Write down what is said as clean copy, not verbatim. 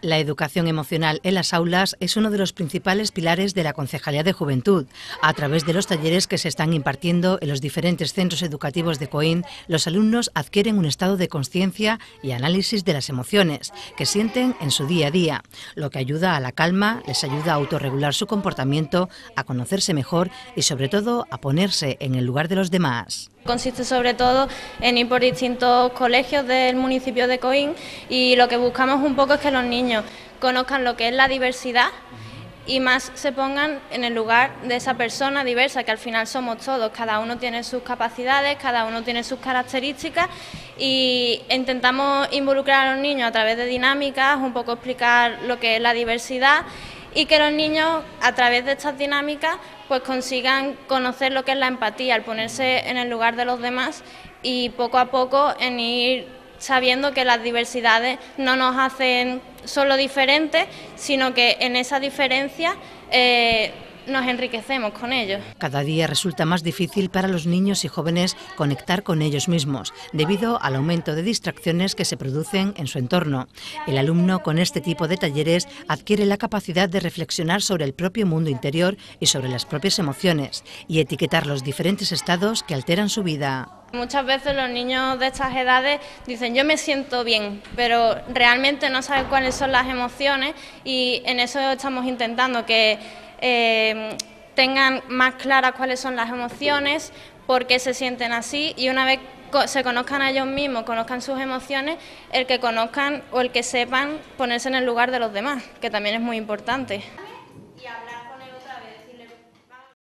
La educación emocional en las aulas es uno de los principales pilares de la Concejalía de Juventud. A través de los talleres que se están impartiendo en los diferentes centros educativos de Coín, los alumnos adquieren un estado de conciencia y análisis de las emociones que sienten en su día a día, lo que ayuda a la calma, les ayuda a autorregular su comportamiento, a conocerse mejor y sobre todo a ponerse en el lugar de los demás. Consiste sobre todo en ir por distintos colegios del municipio de Coín y lo que buscamos un poco es que los niños conozcan lo que es la diversidad y más se pongan en el lugar de esa persona diversa, que al final somos todos, cada uno tiene sus capacidades, cada uno tiene sus características y intentamos involucrar a los niños a través de dinámicas, un poco explicar lo que es la diversidad y que los niños a través de estas dinámicas pues consigan conocer lo que es la empatía, al ponerse en el lugar de los demás y poco a poco en ir sabiendo que las diversidades no nos hacen solo diferentes, sino que en esa diferencia nos enriquecemos con ellos. Cada día resulta más difícil para los niños y jóvenes conectar con ellos mismos, debido al aumento de distracciones que se producen en su entorno. El alumno con este tipo de talleres adquiere la capacidad de reflexionar sobre el propio mundo interior y sobre las propias emociones, y etiquetar los diferentes estados que alteran su vida. Muchas veces los niños de estas edades dicen yo me siento bien, pero realmente no saben cuáles son las emociones y en eso estamos intentando que tengan más claras cuáles son las emociones, por qué se sienten así y una vez se conozcan a ellos mismos, conozcan sus emociones, el que conozcan o el que sepan ponerse en el lugar de los demás, que también es muy importante.